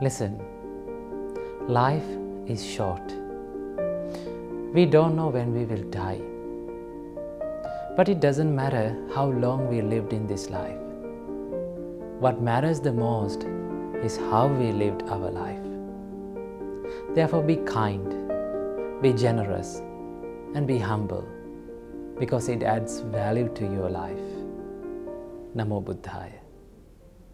Listen, life is short. We don't know when we will die. But it doesn't matter how long we lived in this life. What matters the most is how we lived our life. Therefore, be kind, be generous, and be humble, because it adds value to your life. Namo Buddhaya.